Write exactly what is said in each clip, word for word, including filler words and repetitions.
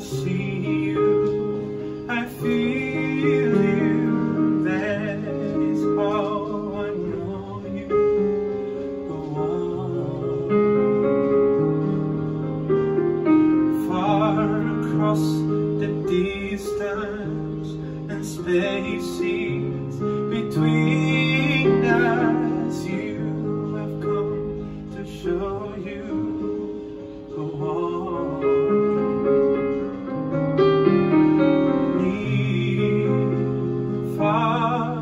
see you, I feel you, that is how I know you. Go on, far across the distance and spaces between us, you have come to show you. Go on, near, far,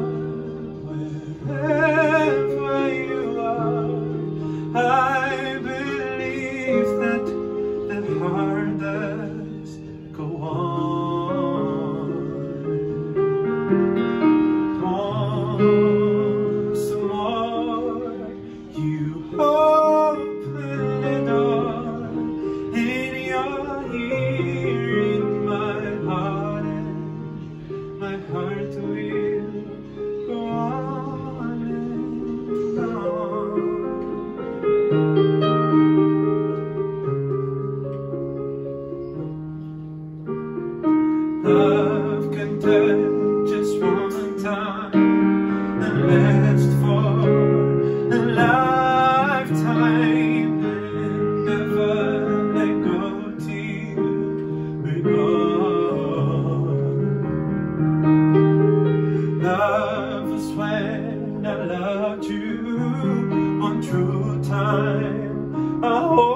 wherever you are, I believe that the heart does go on. Once more, you open the door, and you're here in my heart, and my heart will go on and on. Love can touch just one time and last for a lifetime, and never let go till we're gone. Love was when I loved you one true time. I hope